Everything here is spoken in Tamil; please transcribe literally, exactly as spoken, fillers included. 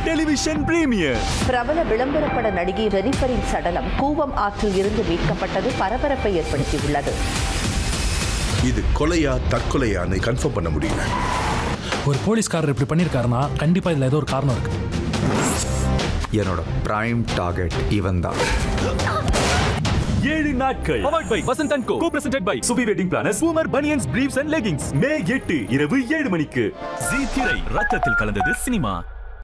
Television premier. பிரபல விளம்பரப்பட நடிகை ரெனிஃபரின் சடலம் கூவம் ஆற்றில் இருந்து மீட்கப்பட்டது பரபரப்பை ஏற்படுத்தியுள்ளது. இது கொலையா தற்கொலையான்னு கன்ஃபார்ம் பண்ண முடியல. ஒரு போலீஸ்காரர் இப்படி பண்ணிருக்காருன்னா கண்டிப்பா இதுல ஏதோ ஒரு காரணம் இருக்கு. என்னோட பிரைம் டார்கெட் இவன் தான். ஏழு நாட்கள் powered by Vasanth and co, co presented by Subi wedding planners, Boomer banians, briefs and leggings. May எட்டு இரவு ஏழு மணிக்கு. ஜீ திரை. ரத்தத்தில் கலந்தது சினிமா.